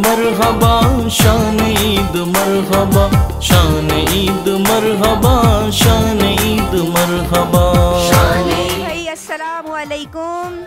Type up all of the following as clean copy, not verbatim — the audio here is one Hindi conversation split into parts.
मरहबा, शान ईद मरहबा, शान ईद मरहबा, शान ईद मरहबा। भाई अस्सलामु अलैकुम।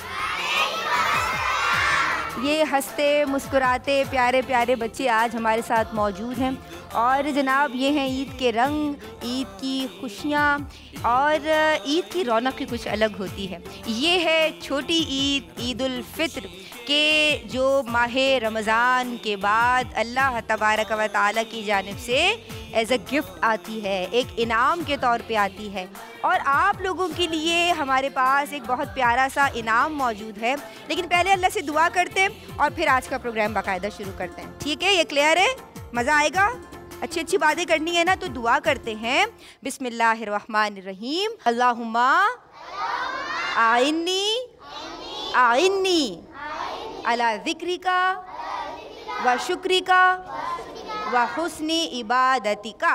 ये हंसते मुस्कुराते प्यारे प्यारे बच्चे आज हमारे साथ मौजूद हैं और जनाब ये हैं ईद के रंग, ईद की खुशियाँ और ईद की रौनक ही कुछ अलग होती है। ये है छोटी ईद, ईद उल फित्र के जो माहे रमज़ान के बाद अल्लाह तबारक व तआला की जानिब से एज़ अ गिफ्ट आती है, एक इनाम के तौर पे आती है। और आप लोगों के लिए हमारे पास एक बहुत प्यारा सा इनाम मौजूद है, लेकिन पहले अल्लाह से दुआ करते हैं और फिर आज का प्रोग्राम बाकायदा शुरू करते हैं। ठीक है, ये क्लियर है? मज़ा आएगा? अच्छी अच्छी बातें करनी है ना, तो दुआ करते हैं। बिस्मिल्लाहिर्रहमानिर्रहीम। अल्लाहुम्मा आइन्नी आइन्नी अला ज़िक्रिका व शुक्रिका व हुस्नी इबादतिका।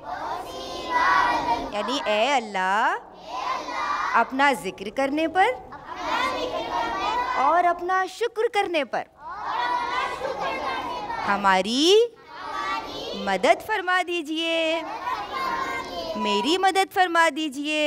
यानी ए अल्लाह अपना जिक्र करने पर और अपना शुक्र करने पर हमारी मदद फरमा दीजिए, मेरी मदद फरमा दीजिए।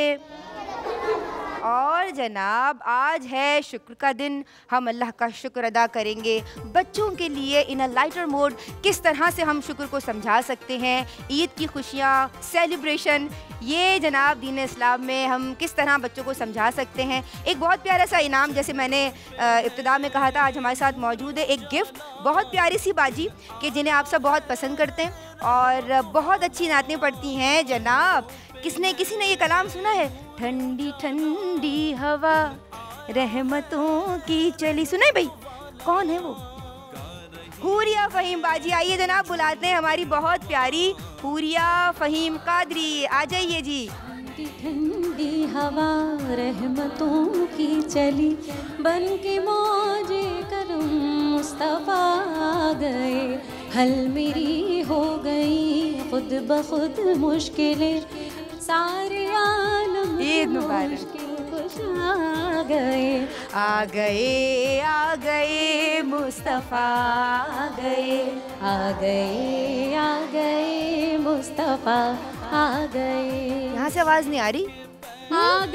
और जनाब आज है शुक्र का दिन, हम अल्लाह का शुक्र अदा करेंगे। बच्चों के लिए इन अ लाइटर मोड किस तरह से हम शुक्र को समझा सकते हैं, ईद की खुशियाँ, सेलिब्रेशन, ये जनाब दीन इस्लाम में हम किस तरह बच्चों को समझा सकते हैं। एक बहुत प्यारा सा इनाम, जैसे मैंने इब्तिदा में कहा था, आज हमारे साथ मौजूद है एक गिफ्ट, बहुत प्यारी सी बाजी कि जिन्हें आप सब बहुत पसंद करते हैं और बहुत अच्छी नातें पढ़ती हैं। जनाब किसी ने ये कलाम सुना है? ठंडी ठंडी हवा रहमतों की चली, सुना है भाई? कौन है वो? हुरिया फ़हीम बाजी। आइए जनाब बुलाते हैं हमारी बहुत प्यारी हुरिया फ़हीम कादरी, आ जाइए जी। ठंडी ठंडी हवा रहमतों की चली, बन के मौजे करम मुस्तफ़ा आ गए, हल मेरी हो गई खुद ब खुद मुश्किलें, सारे आलम ईद मुबारक। आ गए आ गए आ गए मुस्तफ़ा आ गए, आ गए आ गए मुस्तफ़ा आ गए। यहाँ से आवाज़ नहीं आ रही। आ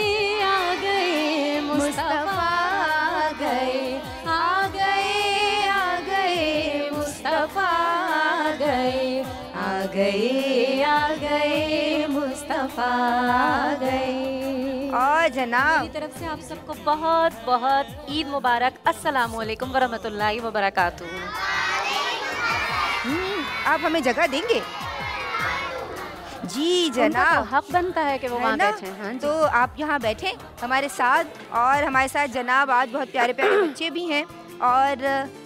गए मुस्तफ़ा आ गए, आ गए मुस्तफ़ा आ गए, आ गए मुस्तफ़ा आ गए। और जनाब मेरी तरफ से आप सबको बहुत बहुत ईद मुबारक। अस्सलाम वालेकुम वरहमतुल्लाहि वबरकातुहू। आप हमें जगह देंगे? जी जनाब, तो हक बनता है कि वो वहाँ ना? बैठे। हाँ जी। तो आप यहाँ बैठे हमारे साथ, और हमारे साथ जनाब आज बहुत प्यारे प्यारे बच्चे भी हैं। और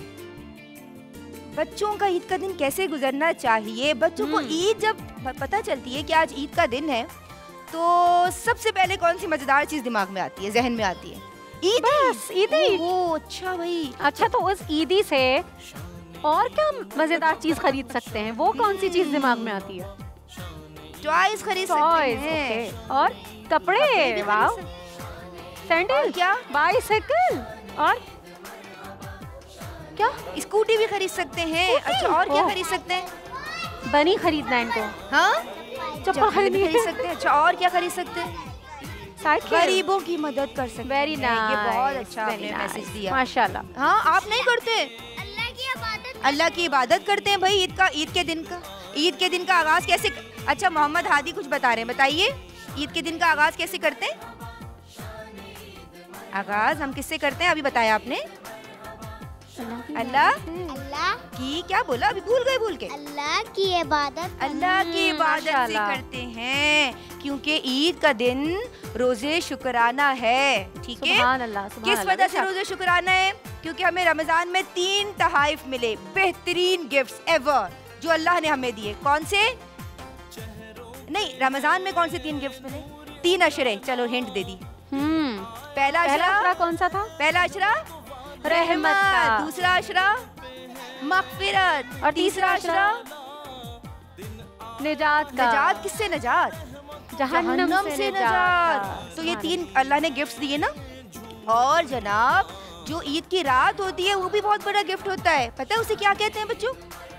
बच्चों का ईद का दिन कैसे गुजरना चाहिए, बच्चों को ईद जब पता चलती है कि आज ईद का दिन है, तो सबसे पहले कौन सी मजेदार चीज दिमाग में आती है, जहन में आती है? ईद। बस ईदी। ओह अच्छा भाई। अच्छा, तो उस ईदी से और क्या मजेदार चीज खरीद सकते हैं? वो कौन सी चीज दिमाग में आती है? टॉयज खरीद सकते हैं। ओके। और कपड़े, वाह, सैंडल, क्या? बाइसाइकिल, और क्या? स्कूटी भी खरीद सकते हैं। अच्छा, और क्या खरीद सकते हैं? बनी खरीदना है इनको। हाँ, चप्पल खरीद सकते हैं। अच्छा, और क्या खरीद सकते हैं? साइकिल। गरीबों की मदद कर सकते हैं। वेरी नाइस, ये बहुत अच्छा आपने मैसेज दिया, माशाल्लाह। हाँ, आप नहीं करते? अल्लाह की इबादत करते हैं भाई। ईद के दिन का आगाज कैसे? अच्छा, मोहम्मद हादी कुछ बता रहे हैं, बताइए ईद के दिन का आगाज कैसे करते हैं? आगाज हम किससे करते हैं, अभी बताया आपने? अल्लाह की, क्या बोला अभी? भूल गए। अल्लाह की इबादत से करते हैं, क्योंकि ईद का दिन रोजे शुक्राना है। ठीक है, सुभान अल्लाह, सुभान किस अल्लाह। वजह से रोजे शुक्राना है? क्योंकि हमें रमजान में 3 तहाइफ मिले, बेहतरीन गिफ्ट्स एवर जो अल्लाह ने हमें दिए। कौन से? नहीं, रमजान में कौन से 3 गिफ्ट्स मिले? 3 अशरे। चलो हिंट दे दी। पहला अशरा कौन सा था? पहला अशरा रहमत का, दूसरा अशरा मगफिरत, और तीसरा अशरा निजात का। निजात। किससे निजात? जहन्नम से निजात। तो ये 3 अल्लाह ने गिफ्ट्स दिए ना। और जनाब जो ईद की रात होती है वो भी बहुत बड़ा गिफ्ट होता है। पता है उसे क्या कहते हैं बच्चों?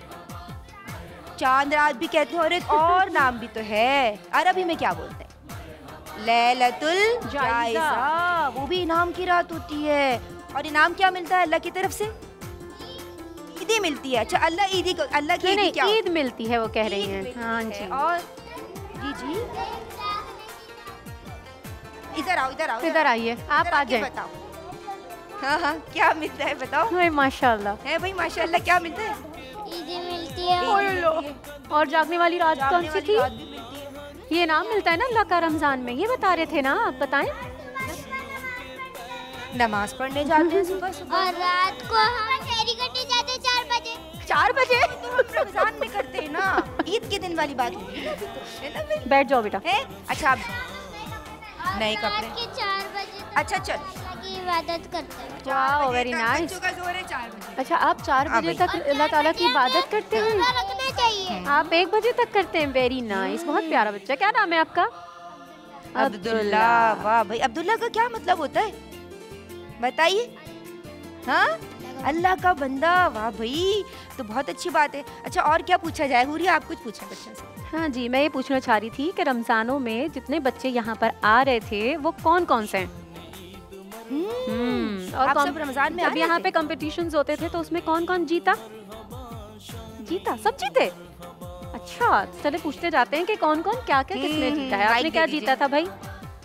चांद रात भी कहते हैं, और एक और नाम भी तो है, अरबी में क्या बोलते हैं? लैलतुल जायज़ा। वो भी इनाम की रात होती है। और इनाम क्या मिलता है अल्लाह की तरफ से? ईदी मिलती है। अच्छा, अल्लाह ईदी को, अल्लाह की ईदी क्या? ईद मिलती है वो कह रही हैं। हाँ जी। और जी इधर आओ, इधर आओ, इधर आइए, आप आ जाए। बताओ। हाँ हाँ, क्या मिलता है बताओ? माशाल्लाह है भाई, माशाल्लाह। क्या मिलता है? ईदी मिलती है। और जागने वाली रात कौन सी थी? ये नाम मिलता है ना अल्लाह का रमजान में, ये बता रहे थे ना आप, बताएं। नमाज पढ़ने जाते हैं सुबह सुबह, और रात को हम फेरी करने जाते हैं 4 बजे। 4 बजे तो रमजान में करते हैं ना, ईद के दिन वाली बात होती है ना भाई। बैठ जाओ बेटा। है अच्छा, अब नए कपड़े। रात के 4 बजे अच्छा चल, अल्लाह की इबादत करते हैं। Wow, very nice. बच्चों का जोर है 4 बजे। अच्छा, आप 4 हाँ बजे भाई। तक अल्लाह ताला की इबादत करते हैं? रोज़ा रखना चाहिए। आप 1 बजे तक करते हैं? वेरी नाइस, बहुत प्यारा बच्चा। क्या नाम है आपका? अब्दुल्ला। वाह भाई, अब्दुल्ला का क्या मतलब होता है बताइए? हाँ, अल्लाह का बंदा। वाह भाई, तो बहुत अच्छी बात है। अच्छा, और क्या पूछा जाए? हुरिया, आप कुछ पूछें बच्चों से। हाँ जी, मैं ये पूछना चाह रही थी कि रमजानों में जितने बच्चे यहाँ पर आ रहे थे वो कौन कौन से हैं? और आप सब रमजान में आ जब रहे यहाँ थे? पे कंपटीशंस होते थे तो उसमें कौन कौन जीता? सब जीते? अच्छा, चले पूछते जाते हैं कि कौन कौन क्या क्या किसने जीता है। आपने माइक क्या दे जीता था भाई?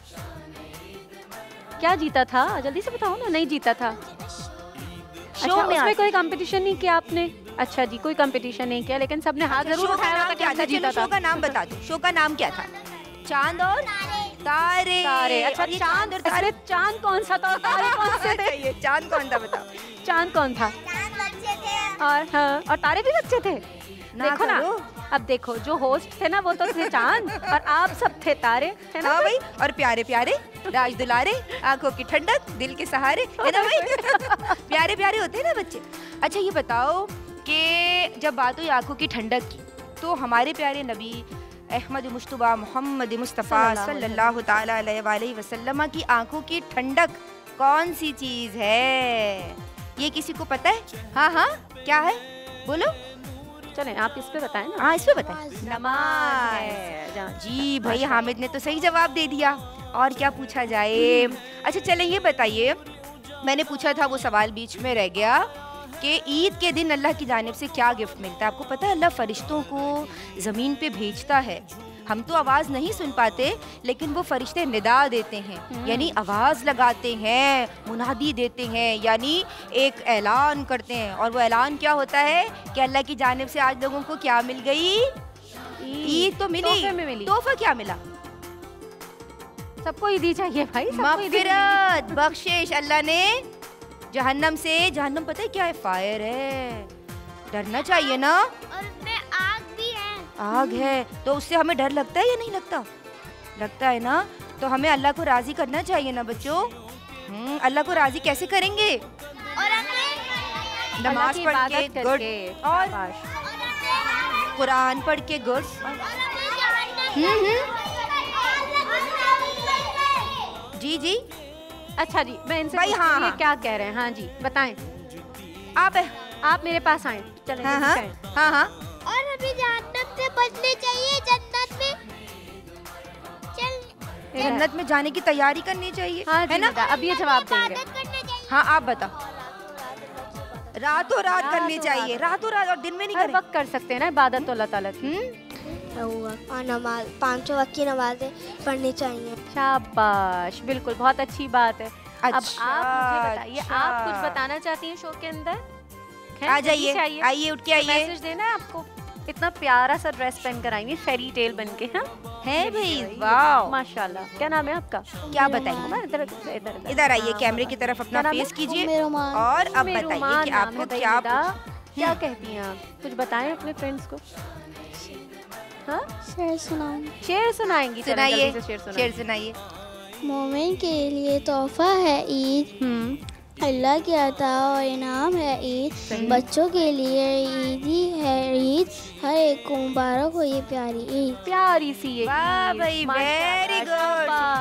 क्या जीता था? जल्दी से बताओ ना। नहीं जीता था? अच्छा, में उसमें कोई कंपटीशन नहीं किया आपने? अच्छा जी, कोई कंपटीशन नहीं किया, लेकिन सबने हाथ जरूर शो का उठाया नाम था कि क्या हमने था? जीता चलो था। शो का नाम बता दो। शो का नाम क्या था? चांद और तारे। तारे। अच्छा, और ये चांद और तारे। चांद कौन सा था और तारे कौन से थे? ये चांद कौन था बताओ? चांद कौन था? बच्चे थे। और हाँ, और तारे भी बच्चे थे। देखो ना, करो। अब देखो, जो होस्ट थे ना वो तो थे चांद और आप सब थे तारे, है ना? हाँ भाई, और प्यारे प्यारे राज दुलारे, आंखों की ठंडक, दिल के सहारे, है ना भाई? प्यारे प्यारे होते हैं ना बच्चे। अच्छा, ये बताओ कि जब बात हुई आंखों की ठंडक की, तो हमारे प्यारे नबी अहमद मुश्तबा मोहम्मद मुस्तफ़ा सल्लल्लाहु ताला अलैहि वसल्लम की आंखों की ठंडक कौन सी चीज़ है? ये किसी को पता है? हाँ हाँ, क्या है बोलो? चलें, आप इस पे बताएं ना। हाँ, इस पे बताएं। नमाज है। जी भाई, हामिद ने तो सही जवाब दे दिया। और क्या पूछा जाए? अच्छा चलें, ये बताइए, मैंने पूछा था वो सवाल बीच में रह गया कि ईद के दिन अल्लाह की जानिब से क्या गिफ्ट मिलता है? आपको पता है अल्लाह फरिश्तों को ज़मीन पे भेजता है। हम तो आवाज़ नहीं सुन पाते, लेकिन वो फरिश्ते निदा देते हैं, यानी आवाज़ लगाते हैं, मुनादी देते हैं, यानी एक ऐलान करते हैं। और वो ऐलान क्या होता है कि अल्लाह की जानिब से आज लोगों को क्या मिल गई? ईद तो मिली। तोहफे में मिली। तोहफा क्या मिला? सबको ईदी चाहिए भाई, सबको ईदी चाहिए। मग़फ़िरत, बख्शिश। अल्लाह ने जहन्नम से, जहन्नम पता है क्या है? फायर है, डरना चाहिए ना। और उसमें आग भी है। आग है, तो उससे हमें डर लगता है या नहीं लगता? लगता है ना। तो हमें अल्लाह को राजी करना चाहिए ना बच्चों। अल्लाह को राजी कैसे करेंगे? और हमें नमाज पढ़ के, गुड, और शाबाश। कुरान पढ़ के, गुड। जी जी, अच्छा जी, मैं इनसे भाई, पूछती हाँ, हूँ, ये हाँ। क्या कह रहे हैं? हाँ जी, बताएं। आप मेरे पास आए। चलें, हाँ जल्दी हाँ से आएं। हाँ हाँ। और हमें जहन्नम से बचने चाहिए। जन्नत में चल जन्नत में जाने की तैयारी करनी चाहिए, हाँ है जी, ना? बेटा, अब ये जवाब देंगे। इबादत करनी चाहिए। हाँ, आप बताओ। रातों रात करनी चाहिए, रातों रात, और दिन में नहीं हर करें। वक्त कर सकते हैं ना इबादत तो अल्लाह ताला की। और नमाज 5 वक्त की नमाजें पढ़नी चाहिए। शाबाश, बिल्कुल, बहुत अच्छी बात है। अब अच्छा, आप मुझे बताइए, अच्छा। आप कुछ बताना चाहती हैं शो के अंदर? हैं? आ जल्दी जाइए, से आइए। आइए, उठ के आइए। मैसेज देना है आपको। इतना प्यारा सा ड्रेस पहन कर आएंगी फेरी टेल बन के। हाँ, है भाई, वाह, माशाल्लाह। क्या नाम है आपका? क्या बताएंगे? उमर, इधर इधर इधर इधर आइए, कैमरे की तरफ अपना क्या नाम है? फेस कीजिए, उम्मे-रुमान। और अब मेरे बताइए रुमान कि नाम आपको है भाई क्या मेरा। क्या कहती हैं आप? कुछ बताएं अपने फ्रेंड्स को। हाँ, शेर सुनाऊं। शेर सुनाएंगी? चलें, सुनाइए, जल्दी से शेर शेर सुनाइए। सुनाइए। मोमिन के लिए तोहफा है ईद, अल्लाह की अता और इनाम है ईद, बच्चों के लिए ईदी है ईद, हर एक को मुबारक हो ये प्यारी ईद। प्यारी सी ये वाह ईद, भाई, माशाल्लाह, वेरी गुड। शाबाश। क्या और बनता है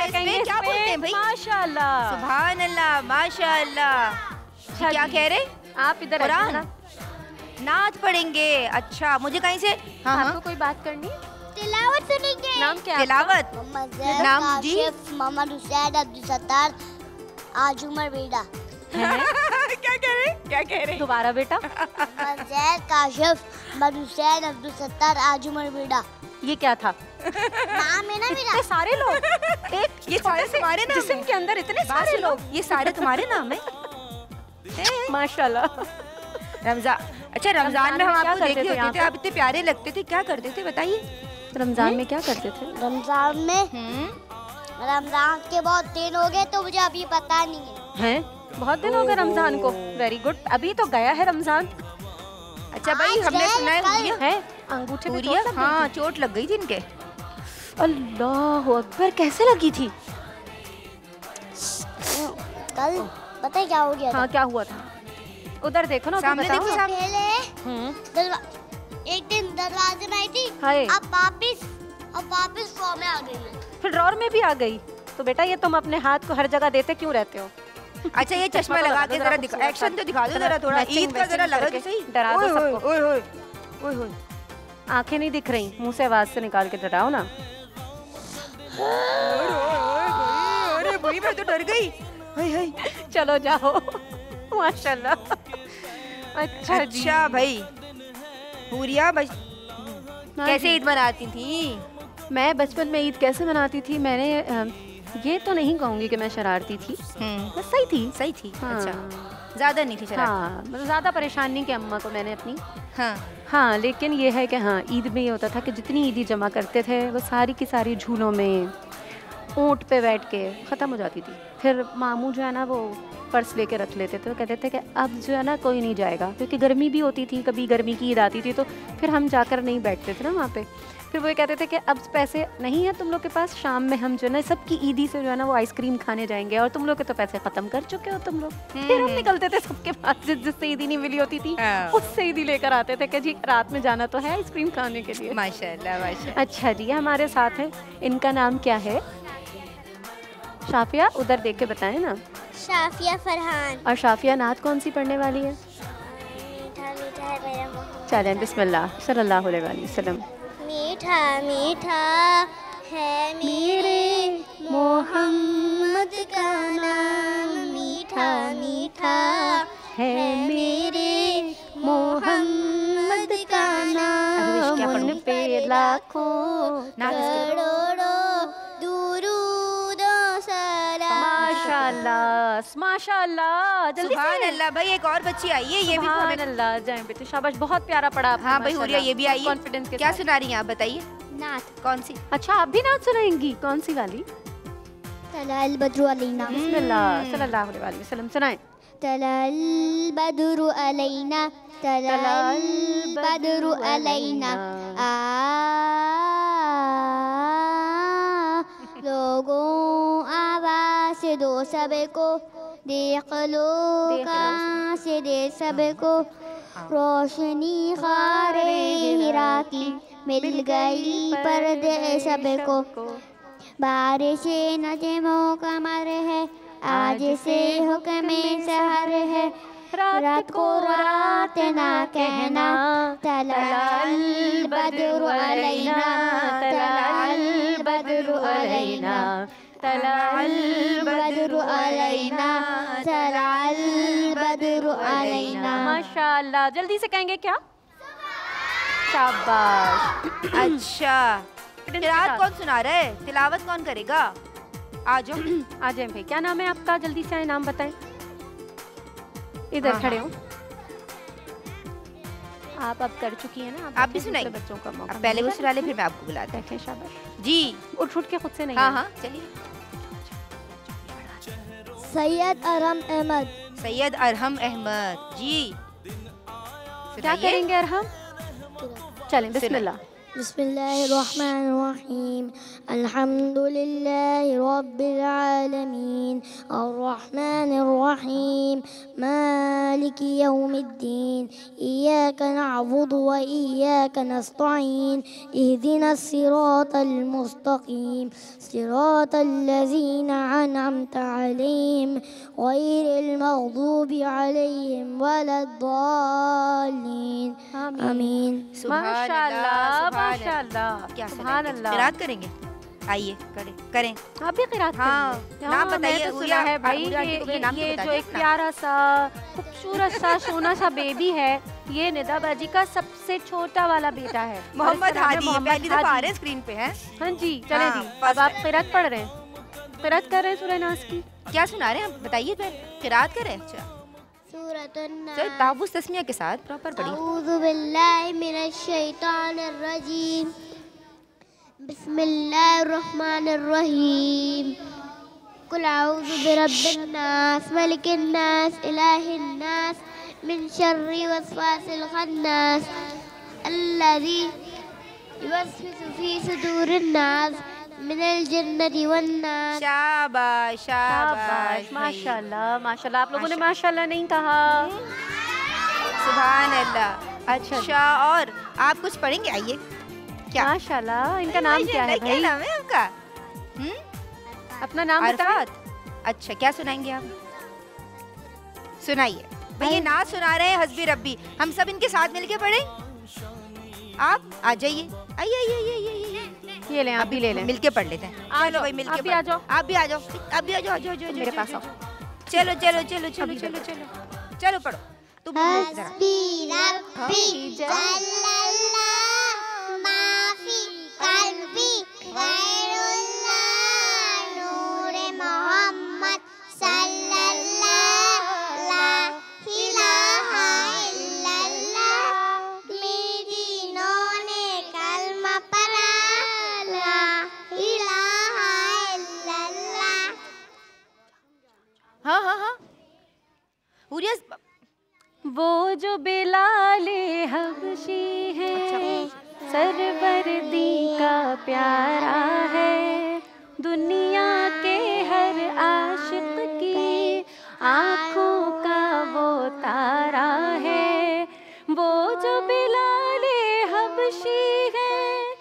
है इसमें? क्या बोलते हैं भाई? माशाल्लाह, सुभान अल्लाह, माशाअल्लाह। क्या कह रहे? आप इधर कुरान नात पढ़ेंगे। अच्छा, मुझे कहीं से? हाँ आपको कोई बात करनी है? तिलावत सुनेंगे। नाम क्या है? तिलावत। नाम जी? मोहम्मद हुसैन अब्दुल सत्तार आज उमर बेड़ा। क्या कह रहे? क्या कह रहे? दोबारा बेटा। मंजर काशिफ मोहम्मद हुसैन अब्दुल सत्तार आज उमर बेड़ा। ये क्या था? नाम है ना मेरा। ये सारे लोग एक ये सारे तुम्हारे नाम जिस्म हैं? के अंदर इतने सारे लोग, ये सारे तुम्हारे नाम है? माशाल्लाह। रमजान, अच्छा रमजान में हम क्या आपको करते देखे थे यहाँ होते थे, पे? आप इतने प्यारे लगते थे, क्या करते थे बताइए? रमजान में क्या करते थे? रमजान में रमजान के बहुत दिन हो गए तो मुझे अभी पता नहीं है। हैं? बहुत दिन हो गए रमजान को। वेरी गुड, अभी तो गया है रमजान। अच्छा भाई, आज हमने गए, सुना है कल। हुरिया है अंगूठे पे हुरिया, चोट लग गई हाँ थी? चोट लग गई थी इनके। अल्लाह अकबर, कैसे लगी थी? कल पता है क्या हो गया था? हाँ, क्या हुआ था? उधर देखो ना, तो सामने बताओ। देखो, सामने। एक दिन दरवाजे में आई थी, हाय। अब वापिस फॉर्म में आ गई है। फिर ड्रॉर में भी आ गई। तो बेटा, ये तुम अपने हाथ को हर जगह देते क्यों रहते हो? अच्छा, ये चश्मा लगा के जरा दिखा, एक्शन तो दिखा दो जरा थोड़ा, ईद का जरा लगा दो सही। डरा दो सबको। ओए ओए ओए ओए, आंखें नहीं दिख रही, मुंह से आवाज से निकाल के डराओ ना। अरे भाई मैं तो डर गई। हाय हाय। चलो जाओ। माशाल्लाह। अच्छा जी। अच्छा भाई, हुरिया कैसे ईद मनाती थी? मैं बचपन में ईद कैसे मनाती थी? मैंने ये तो नहीं कहूँगी कि मैं शरारती थी, बस सही थी। सही थी। हाँ। अच्छा, ज्यादा नहीं थी शरारत। हाँ, मतलब ज़्यादा परेशान नहीं किया अम्मा को मैंने अपनी। हाँ हाँ, लेकिन ये है कि हाँ, ईद में ये होता था कि जितनी ईदी जमा करते थे वो सारी की सारी झूलों में ऊँट पे बैठ के ख़त्म हो जाती थी। फिर मामू जो है ना, वो पर्स लेके रख लेते थे। वो कहते थे कि अब जो है ना कोई नहीं जाएगा, क्योंकि गर्मी भी होती थी, कभी गर्मी की ईद आती थी तो फिर हम जाकर नहीं बैठते थे ना वहाँ पे। फिर वो ये कहते थे कि अब पैसे नहीं है तुम लोग के पास, शाम में हम जो है ना सबकी ईदी से जो है ना वो आइसक्रीम खाने जाएंगे, और तुम लोग के तो पैसे ख़त्म कर चुके हो तुम लोग। फिर हम निकलते थे सबके पास जिससे ईदी नहीं मिली होती थी, उससे ईदी लेकर आते थे कि जी रात में जाना तो है आइसक्रीम खाने के लिए। माशाल्लाह माशाल्लाह। अच्छा जी, हमारे साथ है, इनका नाम क्या है? शाफिया, उधर देख के बताएं ना। शाफिया फरहान। और शाफिया नात कौन सी पढ़ने वाली है? मीठा मीठा है मेरा मोहम्मद। चलें, बिस्मिल्लाह सल्लल्लाहु अलैहि वसल्लम। मीठा मीठा है मेरे मोहम्मद का नाम, मीठा मीठा है मेरे मोहम्मद का नाम, उन पे लाखों करोड़ों दुरूदो सलाम। माशाल्लाह माशाल्लाह। जल्दी सुभान से। अल्लाह भाई, एक और बच्ची आई है, ये भी सुभान हमें। अल्लाह, जाएं बेटे, शाबाश, बहुत प्यारा पढ़ा आपने। हाँ भाई, हुरिया ये भी आई है। कॉन्फिडेंस के क्या साथ। सुना रही हैं आप बताइए? नात। कौन सी? अच्छा, आप भी नात सुनाएंगी? कौन सी वाली? तलाल बद्रु अलैना। बिस्मिल्लाह सल्लल्लाहु अलैहि वसल्लम सुनाएं। तलाल बद्रु अलैना, तलाल बद्रु अलैना, लोगों आवाज़ दो सबको, देख लो कहाँ से दे सबको, रोशनी खारे हिरा की मिल गई पर्दे सबको, बारिश नजमों का मर है, आज से हुक्म सहर है, रात को रात ना कहना, तलाल बद्रु अलैना, तलाल बद्रु अलैना, तलाल बद्रु अलैना, तलाल बद्रु अलैना। माशाल्लाह। जल्दी से कहेंगे क्या? शाबाश। अच्छा, तिलावत कौन सुना रहा है? तिलावत कौन करेगा? आ जाओ। आ जाए भाई, क्या नाम है आपका? जल्दी से आए, नाम बताएं। इधर खड़े हो आप। अब कर चुकी है ना आप भी सुनाइए बच्चों का मौका। पहले वो सुना ले, फिर मैं आपको बुलाता हूँ। देखें, शाबाश जी। उठ उठ के खुद से नहीं। हाँ हाँ चलिए। सैयद अरहम अहमद। सैयद अरहम अहमद जी। क्या करेंगे अरहम? चलें, बिस्मिल्लाह। बिस्मिल्लाहिर्रहमानिर्रहीम अल्हम्दुलिल्लाहि रब्बिल आलमीन अर्रहमानिर्रहीम मालिकि यौमिद्दीन इय्याका नअबुदु व इय्याका नस्तईन इहदिनस सिरातल मुस्तकीम सिरातल लज़ीना अनअमता अलैहिम गैरिल मग़दूबि अलैहिम वलद्दाल्लीन आमीन। माशाअल्लाह माशाअल्लाह क्या सुभान अल्लाह। किरात करेंगे? आइए करें। आप भी किरात हाँ, करेंगे? नाम बताइए, मैंने तो सुना उरिया- है भाई उरिया आंटी को मेरे नाम तो ये बता जो दिया एक ना। प्यारा सा खूबसूरत सा सोना सा बेबी है, ये निदा बाजी का सबसे छोटा वाला बेटा है। मोहम्मद और इसका नाम है हादी, मोहम्मद पहली दफा आ हादी। रहे हैं स्क्रीन पे हैं। हाँ जी चले हाँ, जी। अब first आप है। किरात पढ़ रहे हैं, किरात कर रहे हैं सूरह नास की। क्या सुना रहे हैं आप? बताइए फिर। किरात करें? अच्छा सूरतुन चलो ताबुस तस्मिया के साथ प्रॉपर पढ़िए। अऊज़ु बिल्लाहि मिनश शैतानिर रजीम बिस्मिल्लाहिर्रहमानिर्रहीम कुल अऊज़ु बिरब्बिन नास मलिकिन नास इलाहिन नास मिन शर्रि वस्वासिल खन्नास अल्लज़ी युवस्विसु फी सुदूरिन नास मिनल जिन्नति वन नास। शाबाश शाबाश शाबाश माशाल्लाह माशाल्लाह। आप लोगों ने माशाल्लाह नहीं कहा। सुभान अल्लाह। अच्छा। अच्छा और आप कुछ पढ़ेंगे? आइए। क्या माशाल्लाह। इनका नाम क्या है क्या भाई? नाम है आपका? अपना नाम बताएं। अरफात। अच्छा क्या सुनाएंगे आप? सुनाइए भाई। ये नात सुना रहे हैं हस्बी रब्बी। हम सब इनके साथ मिलके पढ़ें। आप आ जाइए। आइए आइए आइए आइए। ये लें, आप भी ले लें। मिलके पढ़ लेते हैं। आ चलो जाओ, भाई मिलके आप भी आ जाओ। आप भी आ जाओ। आप भी आ जाओ। मेरे पास आओ। चलो चलो चलो चलो चलो चलो चलो पढ़ो तुम जरा। हस्बी रब्बी जल्लल्लाह माफी कल्बी गैरुल्लाह नूरे मोहम्मद सल्लल्लाह ला इलाहा इल्लल्लाह दीनों ने कलमा पढ़ा ला इलाहा इल्लल्लाह। हाँ हाँ हाँ उरिया वो जो बिलाले हबशी है, सरवरदी का प्यारा है, दुनिया के हर आशिक की आँखों का वो तारा है। वो जो बिलाले हबशी है,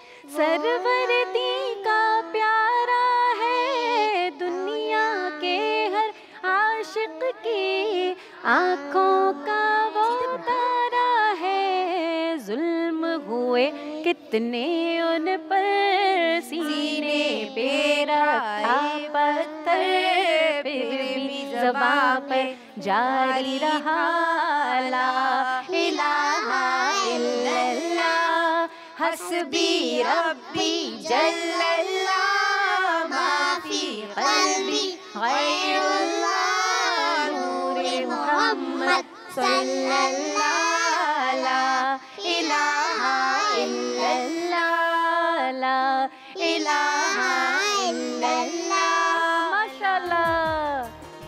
सरवरदी का प्यारा है, दुनिया के हर आशिक की आँखों का वो तारा है। जुल्म हुए कितने उन पर, सीने पे रखा पत्थर, फिर भी ज़बां पे जारी रहा ला इलाहा इल्लल्लाह हस्बी रब्बी जल्लल्लाह माफी क़ल्बी गैरुल्लाह नूरे मोहम्मद सल्लल्लाह ला इलाहा इल्लल्लाह ला इलाहा इल्लल्लाह। माशाल्लाह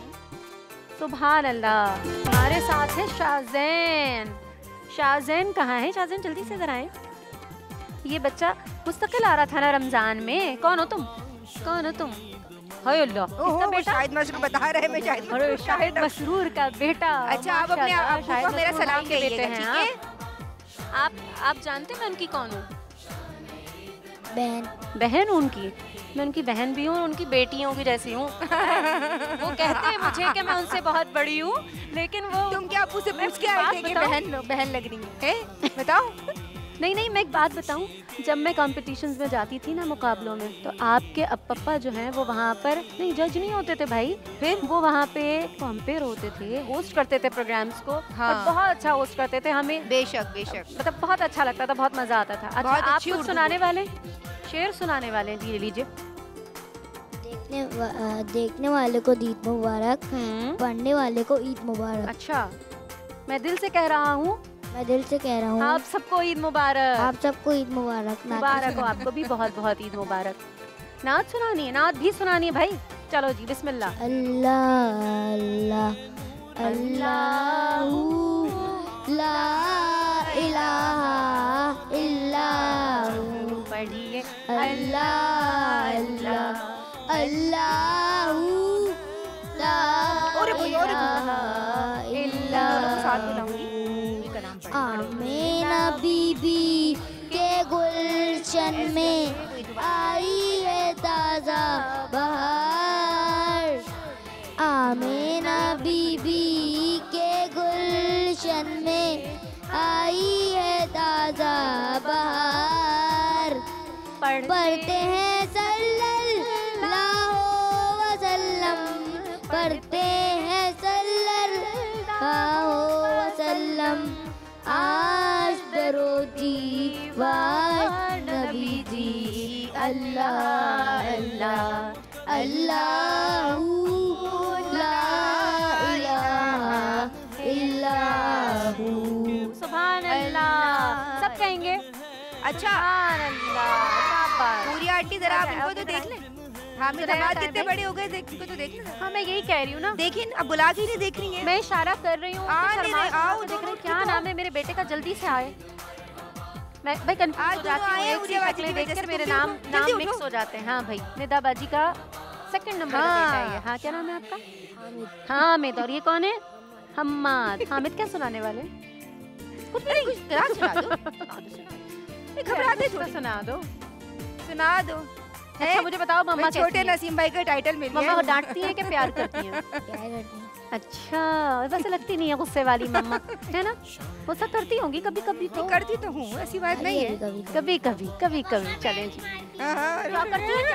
सुभान अल्लाह। हमारे साथ है शाहज़ैन। शाहज़ैन कहाँ है? शाहज़ैन जल्दी से ज़रा आए। ये बच्चा मुस्तकिल आ रहा था ना रमज़ान में। कौन हो तुम? कौन हो तुम? हाय अल्लाह, किसका बेटा? शाहिद मसरूर बता रहे हैं। मैं अरे शाहिद मसरूर का बेटा। अच्छा आप अपने माशाल्लाह, आपको शाहिद को मेरा मसरूर सलाम भाई के कहिएगा बेटे ठीक हैं है? आप जानते हैं मैं उनकी कौन हूँ? बहन बहन हूँ उनकी। मैं उनकी बहन भी हूँ और उनकी बेटियों की जैसी हूँ। वो कहते हैं मुझे कि मैं उनसे बहुत बड़ी हूँ, लेकिन वो तुम क्या आपू से पूछ के आए बात थे कि बताऊं? बहन लग रही है? बताओ। नहीं मैं एक बात बताऊं, जब मैं कॉम्पिटिशन्स में जाती थी ना मुकाबलों में, तो आपके अब पप्पा जो हैं वो वहाँ पर नहीं जज नहीं होते थे भाई, फिर वो वहाँ पे कंपेयर होते थे, होस्ट करते थे प्रोग्राम्स को। हाँ। और बहुत अच्छा होस्ट करते थे हमें, बेशक मतलब बहुत अच्छा लगता था, बहुत मजा आता था। अच्छा बहुत आप अच्छी कुछ उर्दू सुनाने वाले, शेर सुनाने वाले हैं? जी लीजिए। देखने वाले को ईद मुबारक, पढ़ने वाले को ईद मुबारक। अच्छा मैं दिल से कह रहा हूँ, मैं दिल से कह रहा हूँ आप सबको ईद मुबारक। आप सबको ईद मुबारक। मुबारक हो आपको भी, बहुत बहुत ईद मुबारक। नात सुनानी है, नात भी सुनानी है भाई। चलो जी बिस्मिल्लाह। अल्लाह अल्लाह अल्लाहू ला इलाहा इल्लल्लाहु साथ बुलाऊंगी। का नाम पढ़। आमीना बीबी के गुलशन में आई है ताज़ा बहार। आमीना बीबी के गुलशन में आई है ताज़ा बहार। पढ़ते हैं सल्लल्लाहु वसल्लम, पढ़ते हैं सल्लल्लाहु वसल्लम। आज दरोजी वाज नबी जी, अल्लाह अल्लाह अल्लाहू ला इलाहा इल्लाहू। सुभान अल्लाह सब कहेंगे। अच्छा सुभान अल्लाह। पूरी आंटी जरा आप इनको तो देख लें। हाँ मेरे दामाद कितने भाई। बड़े हो गए देख इनको तो देख लें। हाँ मैं यही कह रही हूँ ना, देखिए अब बुला के नहीं देख रही हैं। मैं इशारा कर रही हूँ। आ नहीं रहे, आओ देख रहे दोनों, क्या ठीक नाम है मेरे बेटे का, जल्दी से आए। मैं भाई कंफ्यूज आज हो दोनों जाती हूँ, आए, एक सी उड़िया बाजी शक्लें की वजह देखकर से मेरे तुम नाम भी उठो, जल्दी मिक्स उठो। हो जाते हैं। हाँ भाई निदाबाजी का सेकंड नंबर का बेटा है ये। हाँ क्या नाम है आपका? हामिद। और ये कौन है? हम्माद। हामिद क्या सुनाने वाले? कुछ नहीं, कुछ करा सुना दो। घबराते कुछ तो सुना दो। सुना दो। अच्छा मुझे बताओ मम्मा छोटे कैसी है? नसीम भाई का टाइटल मिल गया। मम्मा को डांटती हैं कि प्यार करती हैं? अच्छा वैसे लगती नहीं है गुस्से वाली मम्मा, है ना? गुस्सा करती होंगी कभी कभी तो। करती तो हूँ, ऐसी बात नहीं है। कभी कभी कभी कभी चलें जी। क्या करती है?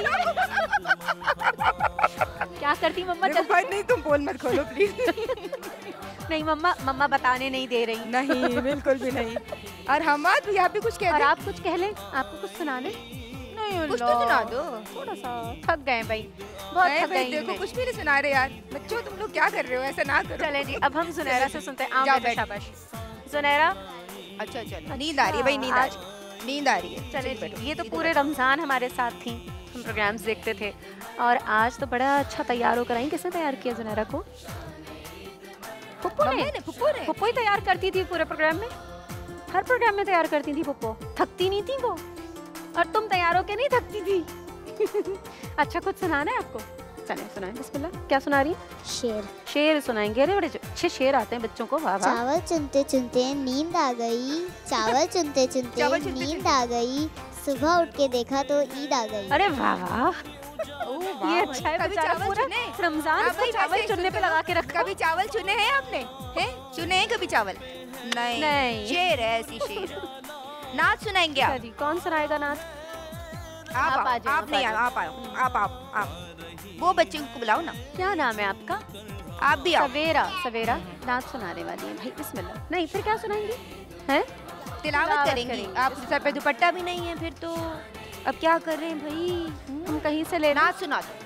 क्या करती मम्मा? देखो, बात नहीं, तुम बोल मत खोलो प्लीज। नहीं मम्मा, मम्मा बताने नहीं दे रही। नहीं बिल्कुल भी नहीं। और हम भी आप भी कुछ कह और दे। आप कुछ कह लें, आपको कुछ सुनाने? नहीं कुछ तो सुना दो। थोड़ा सा थक गए भाई, बहुत नहीं थक भाई, गई देखो मैं। कुछ भी नहीं सुना रहे यार। बच्चों तुम लोग क्या कर रहे हो, ऐसा ना करो। चले जी अब हम सुनहरा से सुनते हैं। आओ जाओ बेटा, बैठ। शाबाश सुनहरा। अच्छा चलो, नींद आ रही है भाई, नींद आ आज- रही है, नींद आ रही है। चले चलो बैठो। ये तो पूरे रमज़ान हमारे साथ थी, हम प्रोग्राम्स देखते थे और आज तो बड़ा अच्छा तैयार होकर आई। किसने तैयार किया जुनैरा को? पुप्पो ने। पुप्पो ने। पुप्पो ही तैयार करती थी पूरे प्रोग्राम में, हर प्रोग्राम में तैयार करती थी पुप्पो। थकती नहीं थी वो, और तुम तैयार होके नहीं थकती थी। अच्छा कुछ सुनाना है आपको? चले सुनाएं, बिस्मिल्लाह। क्या सुना रही है? शेर। शेर सुनाएंगे। अरे बड़े अच्छे शेर आते हैं बच्चों को, वाह वाह। चावल चुनते चुनते नींद आ गई, चावल चुनते चुनते चावल चुनते नींद आ गई, सुबह उठ के देखा तो ईद आ गई। अरे वाह वाह, ओह, वाह ये भाई। अच्छा है कभी बेचारा चावल पूरा चुने? रमजान आप से भाई चावल वैसे चुनने पे सुनते लगा हो? के रखा। कभी चावल चुने हैं आपने? हैं? चुने हैं कभी चावल? नहीं। नहीं। शेर है, ऐसी शेर। नाच सुनाएंगे अच्छा आप? जी, कौन सुनाएगा नाच? आप आप आ आओ, जाओ, आप नहीं आओ, आप आओ, आप वो बच्चे को बुलाओ ना। क्या नाम है आपका? आप भी आओ। सवेरा। सवेरा नाच सुनाने वाली है भाई, बिस्मिल्लाह। नहीं फिर क्या सुनाएंगी? हैं? तिलावत करेंगी। आप सर पे दुपट्टा भी नहीं है फिर तो अब क्या कर रहे हैं भाई? हम कहीं से ले नाच सुना दो।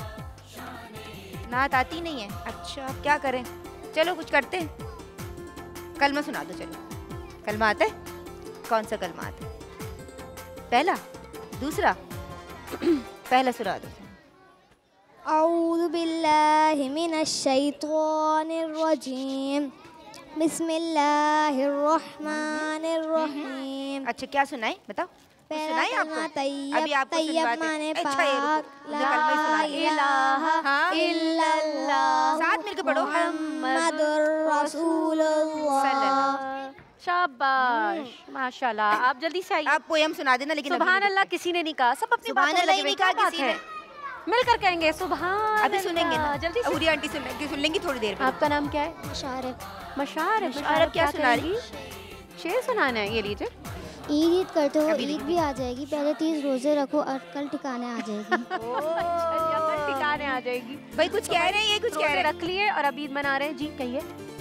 नाच आती नहीं है? अच्छा अब क्या करें? चलो कुछ करते हैं, कलमा सुना दो। चलो कलमा आता है? कौन सा कलमा आता है? पहला, दूसरा? पहला सुना दो। औज़ु बिल्लाहि मिनश शैतानिर रजीम, बिस्मिल्लाहिर रहमानिर रहीम। अच्छा क्या सुनाए बताओ? कुछ सुनाए आपको? अभी आपको तैयब सुनवाते हैं। माने अच्छा ये रुको, पाक, मुझे कलमा ही सुना दो। इलाहा हाँ? इल्लल्लाह साथ मिलकर पढ़ो। मुहम्मदुर रसूलुल्लाह। शाबाश माशाल्लाह। आप जल्दी से आइए। आप पोयम सुना देना लेकिन सुभान अभी अल्लाह किसी ने नहीं कहा, सब अपनी सुभान बातों में अल्लाह लगे ही हुए। नहीं कहा क्या बात किसी है? ने। मिलकर कहेंगे सुभान अभी सुनेंगे अल्लाह। ना जल्दी से। पूरी आंटी सुन लेंगी थोड़ी देर में। आपका नाम क्या है? मुशारफ। मशार। मुशारफ क्या सुना रही? करेंगी? शेर सुनाना है, ये लीजिए। ईद करते हो, अभी ईद भी आ जाएगी। पहले 30 रोजे रखो और कल ठिकाने आ जाएगी। अच्छा, ठिकाने आ जाएगी। भाई कुछ कह रहे हैं, ये कुछ कह रोजे रहे हैं। रख लिए और अब ईद मना रहे हैं जी। कहिए।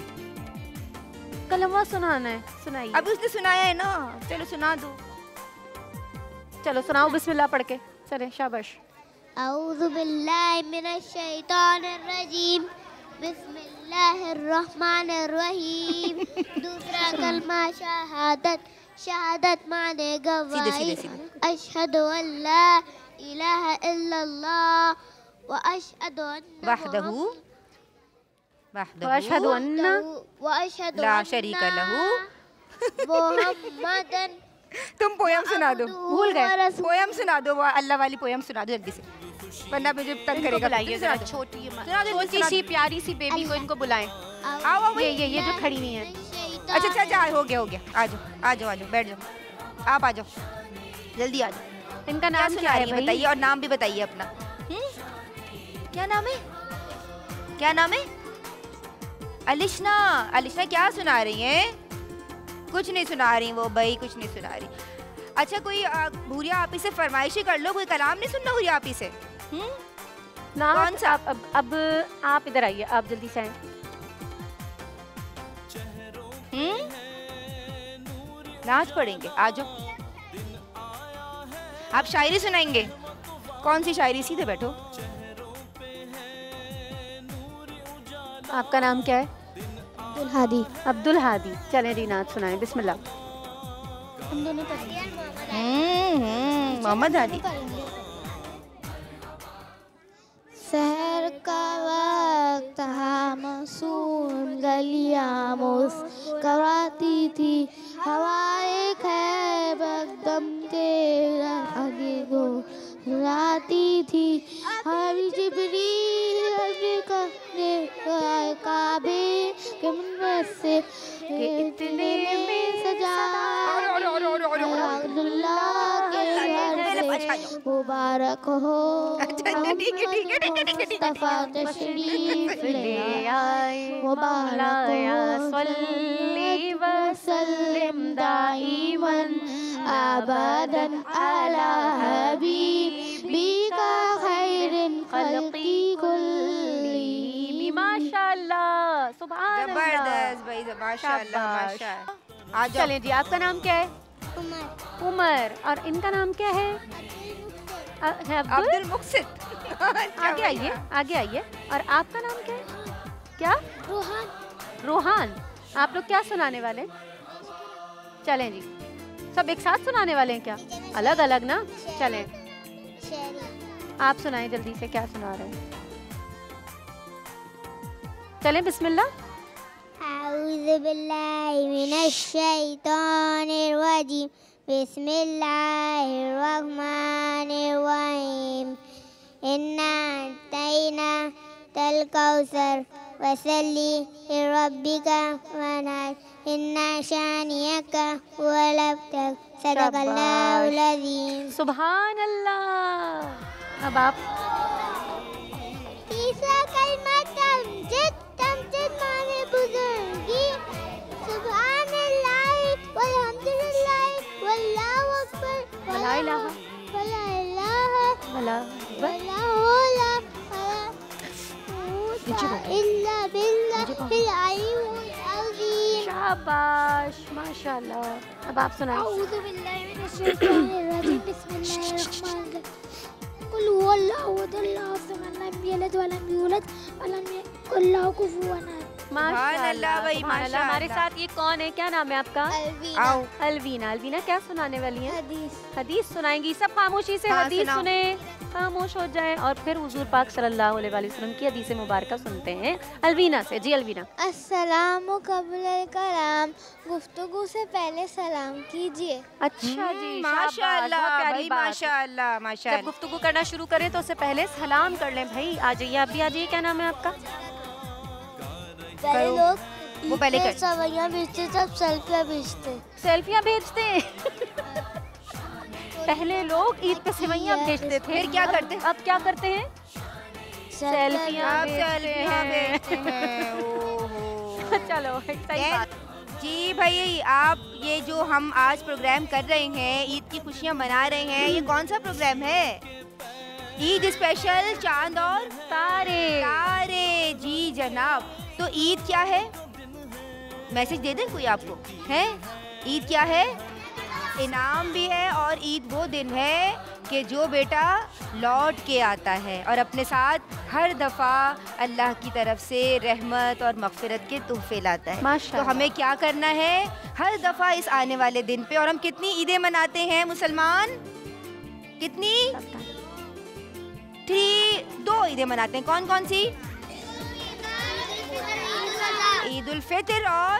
कलमा सुनाना है, सुनाइए। अभी उसने सुनाया है ना, चलो सुना दो। चलो सुनाओ बिस्मिल्लाह पढ़ के। चले शाबाश। औज़ु बिल्लाहि मिनश शैतानिर रजीम, बिस्मिल्लाहिर रहमानिर रहीम। दूसरा कलमा शहादत। शहादत माने गवाही। सीधे, सीधे। अशहदु अल्ला इलाहा इल्लल्लाह व अशहदु अन्ना वहदहू अशहदु अन्ना व अशहदु ला अन्ना शरीका लहू। मुहम्मदन। तुम पोयम सुना दो। भूल गए। पोयम सुना दो, वो अल्लाह वाली पोयम सुना दो जल्दी से। वरना मुझे तंग करेगा। बुलाइए जरा, छोटी सी प्यारी सी बेबी को इनको बुलाएं। आओ ये जो खड़ी नहीं है। अच्छा अच्छा, हो गया, आ जाओ, बैठ जाओ, आप आ जाओ, जल्दी आ जाओ। इनका नाम क्या है बताइए, और नाम भी बताइए अपना। क्या नाम है? अलिशना क्या सुना रही हैं? कुछ नहीं सुना रही वो भाई, कुछ नहीं सुना रही। अच्छा, कोई हुरिया आपी से फरमाइशी कर लो, कोई कलाम नहीं सुनना हुरिया आपी से? कौन सा? अब आप इधर आइए, आप जल्दी से आए। नाच पढ़ेंगे, आ जाओ। आप शायरी सुनाएंगे? कौन सी शायरी? सीधे बैठो। आपका नाम क्या है? अब्दुल हादी। चलें जी, नाच सुनाएं, बिस्मिल्लाह। हम दोनों मोहम्मद हादी। शहर का वक्त मासूम गलियां मुस्कुराती थी, हवाएं खैबर दम तेरा आगे गुजराती थी, हरी जिब्रील काबे के मुनव्वर से इतने में सजा मुबारक हो मुस्तफा तशरीफ ले आए, मुबारक हो सल्ली व सल्लिम दाइमन अबदन अला हबीबिका खैरिन खल्की कुल्ली। माशाअल्लाह, सुभान अल्लाह, जबरदस्त भाई, माशाअल्लाह माशाअल्लाह। आ जाओ। चलें जी, आपका नाम क्या है? उमर। और इनका नाम क्या है? अब्दुल मुक्सिद। आगे आइए। और आपका नाम क्या है? क्या? रोहान। आप लोग क्या सुनाने वाले? चलें जी, सब एक साथ सुनाने वाले हैं क्या? अलग अलग ना? चलें, आप सुनाएं जल्दी से, क्या सुना रहे हैं? चलें, बिस्मिल्लाह। अऊज़ु बिल्लाहि मिनश शैतानिर रजीम, बिस्मिल्लाहिर रहमानिर रहीम, इन्ना अतैना तल कौसर वसल्ली लिरब्बिका वनहर, इन्ना शानियका हुवल अब्तर, सदक़ल्लाहुल अज़ीम। सुभान अल्लाह। अब आप। तीसरा कलमा तमजिद माने बुजुर्गी, सुभानअल्लाह वल्हम्दुलिल्लाह वल्लाहु अकबर वला इलाहा इल्ला बिल्लाहिल अलीय्यिल अज़ीम। शाबाश, माशाअल्लाह। अब आप सुनाएं। अऊज़ु बिल्लाहि मिनश शैतानिर रजीम, बिस्मिल्लाहिर रहमानिर रहीम, कुल हुवल्लाहु अहद, अल्लाहु समद, लम यलिद वलम यूलद वलम यकुल लहू कुफुवन अहद। माशाअल्लाह भाई, माशाअल्लाह। हमारे साथ ये कौन है? क्या नाम है आपका? आओ। अलवीना क्या सुनाने वाली हैं? हदीस सुनाएंगी। सब खामोशी से हदीस सुने, खामोश हो जाएं और फिर हुजूर पाक सल्लल्लाहु अलैहि वसल्लम की हदीस मुबारका सुनते हैं अलवीना से। जी अलवीना। अस्सलामु क़ब्लल कलाम, गुफ्तगू से पहले सलाम कीजिए। अच्छा जी, माशाअल्लाह बहुत प्यारी भाई, बात। माशाअल्लाह जब माशाअल्लाह। गुफ्तगू करना शुरू करें तो उससे पहले सलाम कर लें। भाई आ जाइए, आप भी आ जाइए। क्या नाम है आपका? पहले लोग वो पहले कर। सवैयां भेजते, सब सेल्फियाँ भेजते पहले लोग ईद पे सेवैयाँ भेजते थे, फिर क्या करते? अब क्या करते हैं? सेल्फियाँ भेजते हैं। ओहो। चलो, सही बात। जी भाई, आप ये जो हम आज प्रोग्राम कर रहे हैं, ईद की खुशियाँ मना रहे हैं, ये कौन सा प्रोग्राम है? ईद स्पेशल चांद और तारे। जी जनाब। तो ईद क्या है? मैसेज दे दें कोई आपको? है ईद क्या है? इनाम भी है, और ईद वो दिन है कि जो बेटा लौट के आता है और अपने साथ हर दफ़ा अल्लाह की तरफ से रहमत और मग़फ़िरत के तोहफे लाता है। तो हमें क्या करना है हर दफ़ा इस आने वाले दिन पे? और हम कितनी ईदें मनाते हैं मुसलमान? कितनी? 2 ईदें मनाते हैं। कौन कौन सी? ईद उल फित्र और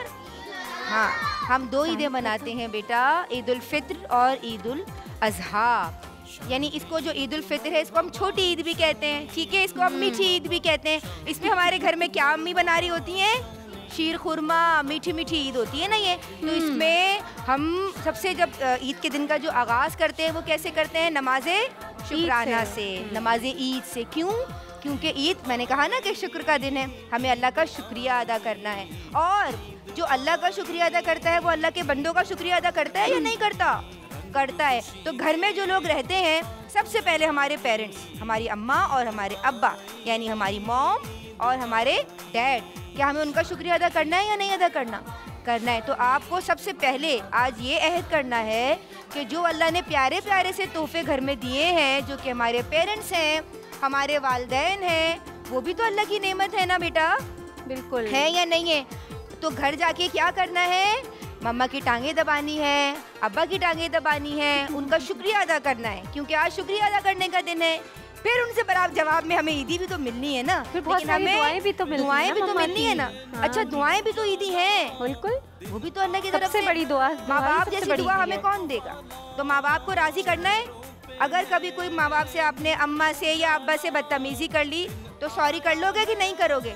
हम 2 ईदें मनाते हैं बेटा, ईद उल फित्र और ईद उल अज़हा। यानी इसको जो ईद उल फितर है इसको हम छोटी ईद भी कहते हैं, ठीक है, इसको हम मीठी ईद भी कहते हैं। इसमें हमारे घर में क्या अम्मी बना रही होती हैं? शीर खुरमा, मीठी मीठी ईद होती है ना ये। तो इसमें हम सबसे जब ईद के दिन का जो आगाज़ करते हैं वो कैसे करते हैं? नमाज़े शुक्राना से, नमाज़े ईद से। क्यों? क्योंकि ईद, मैंने कहा ना कि शुक्र का दिन है, हमें अल्लाह का शुक्रिया अदा करना है। और जो अल्लाह का शुक्रिया अदा करता है वो अल्लाह के बंदों का शुक्रिया अदा करता है या नहीं करता? करता है। तो घर में जो लोग रहते हैं, सबसे पहले हमारे पेरेंट्स, हमारी अम्मा और हमारे अब्बा, यानी हमारी मॉम और हमारे डैड, क्या हमें उनका शुक्रिया अदा करना है या नहीं अदा करना? करना है। तो आपको सबसे पहले आज ये अहद करना है कि जो अल्लाह ने प्यारे प्यारे से तोहफे घर में दिए हैं, जो कि हमारे पेरेंट्स हैं, हमारे वालिदैन हैं, वो भी तो अल्लाह की नेमत है ना बेटा? बिल्कुल है या नहीं है? तो घर जाके क्या करना है? मम्मा की टांगें दबानी है, अब्बा की टांगें दबानी है, उनका शुक्रिया अदा करना है, क्योंकि आज शुक्रिया अदा करने का दिन है। फिर उनसे बराबर जवाब में हमें ईदी भी तो मिलनी है ना, लेकिन हमें दुआएं भी तो मिलनी है ना। अच्छा, दुआएं भी तो ईदी हैं, बिल्कुल, वो भी तो अल्लाह की तरफ से बड़ी दुआ। माँ बाप जैसी दुआ हमें कौन देगा? तो माँ बाप को राजी करना है। अगर कभी कोई माँ बाप से आपने अम्मा से या अब्बा से बदतमीजी कर ली तो सॉरी कर लोगे कि नहीं करोगे?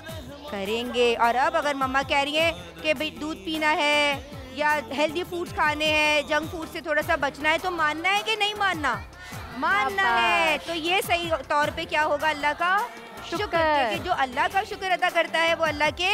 करेंगे। और अब अगर मम्मा कह रही है कि भाई दूध पीना है या हेल्दी फूड्स खाने हैं, जंक फूड से थोड़ा सा बचना है, तो मानना है कि नहीं मानना? मानना है। तो ये सही तौर पे क्या होगा? अल्लाह का शुक्र। कि जो अल्लाह का शुक्र अदा करता है वो अल्लाह के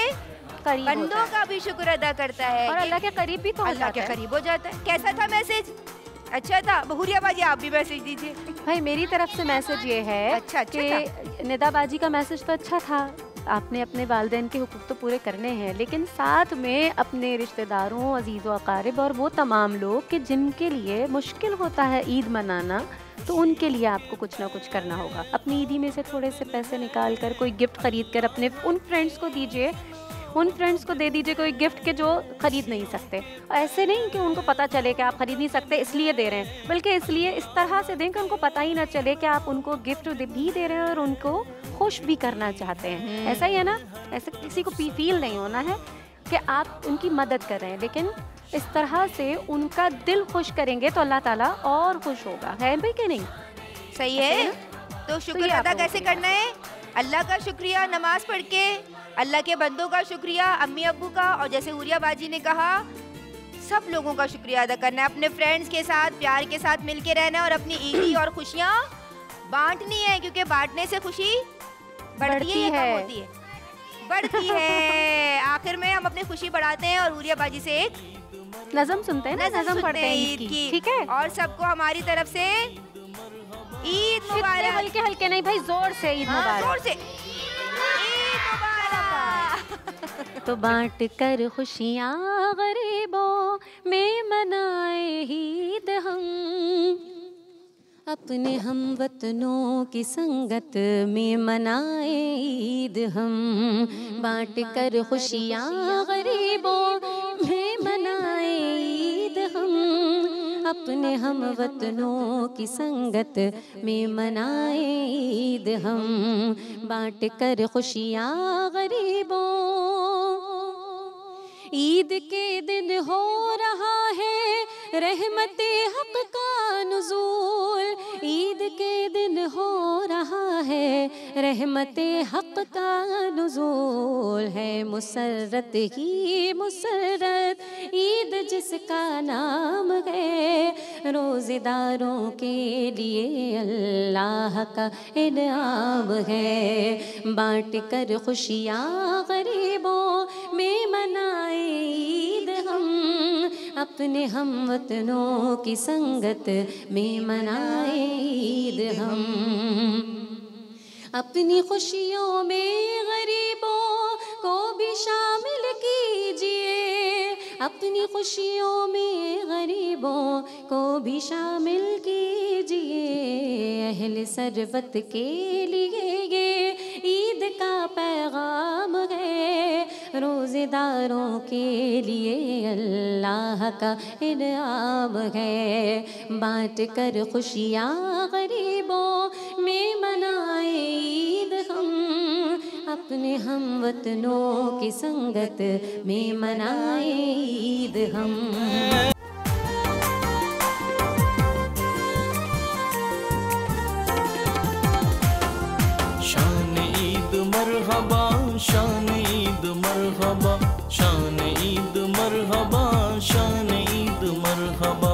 बंदों का भी शुक्र अदा करता है और अल्लाह के करीब भी तो अल्लाह के करीब हो जाता है। कैसा था मैसेज? अच्छा था। हुरिया बाजी, आप भी मैसेज दीजिए। भाई मेरी तरफ से मैसेज ये है अच्छा कि निदा बाजी का मैसेज तो अच्छा था, आपने अपने वालिदैन के हुकूक तो पूरे करने हैं, लेकिन साथ में अपने रिश्तेदारों, अजीज़ व अकारिब और वो तमाम लोग कि जिनके लिए मुश्किल होता है ईद मनाना, तो उनके लिए आपको कुछ ना कुछ करना होगा। अपनी ईदी में से थोड़े से पैसे निकाल कर कोई गिफ्ट ख़रीद कर अपने उन फ्रेंड्स को दीजिए, उन फ्रेंड्स को दे दीजिए कोई गिफ्ट के जो ख़रीद नहीं सकते। ऐसे नहीं कि उनको पता चले कि आप ख़रीद नहीं सकते इसलिए दे रहे हैं, बल्कि इसलिए इस तरह से दें कि उनको पता ही ना चले कि आप उनको गिफ्ट भी दे रहे हैं और उनको खुश भी करना चाहते हैं। ऐसा ही है ना? ऐसे किसी को फील नहीं होना है कि आप उनकी मदद कर रहे हैं, लेकिन इस तरह से उनका दिल खुश करेंगे तो अल्लाह ताला और खुश होगा। है भाई कि नहीं? सही है। तो शुक्र अदा कैसे करना है? अल्लाह का शुक्रिया नमाज पढ़ के, अल्लाह के बंदों का शुक्रिया, अम्मी अब्बू का, और जैसे हुरिया बाजी ने कहा सब लोगों का शुक्रिया अदा करना है। अपने फ्रेंड्स के साथ प्यार के साथ मिल के रहना है और अपनी ईदी और खुशियाँ बांटनी है, क्योंकि बांटने से खुशी बढ़ती है, कम होती है? बढ़ती है। आखिर में हम अपनी खुशी बढ़ाते हैं और हुरिया बाजी से एक नज़म सुनते हैं ना, नज़म पढ़ते हैं ईद की, ठीक है? और सबको हमारी तरफ से ईद मुबारक। हल्के हल्के नहीं भाई, जोर से ईद मुबारक। जोर से ईद मुबारक। तो बांट कर खुशियाँ गरीबों में मनाए ईद हम, अपने हम वतनों की संगत में मनाए ईद हम। बांट कर खुशियाँ गरीबों में मनाए ईद हम, अपने हम वतनों की संगत में मनाए ईद हम। बांट कर खुशियाँ गरीबों, ईद के दिन हो रहा है रहमते हक का नुज़ूल। ईद के दिन हो रहा है रहमते हक का नुज़ूल। है मुसर्रत ही मुसर्रत ईद जिसका नाम है, रोज़ेदारों के लिए अल्लाह का इनाम है। बांट कर खुशियाँ गरीबों में मनाए ईद हम, अपने हम वतनों की संगत में मनाए ईद हम। अपनी खुशियों में गरीबों को भी शामिल कीजिए, अपनी खुशियों में गरीबों को भी शामिल कीजिए। अहले सरबत के लिए ये ईद का पैगाम है, रोज़ेदारों के लिए अल्लाह का इनाम है। बांट कर खुशियाँ गरीबों में मनाए ईद हम, अपने हम वतनों की संगत में मनाए ईद हम। शान ईद मरहबा, शान ईद मरहबा, शान ईद मरहबा।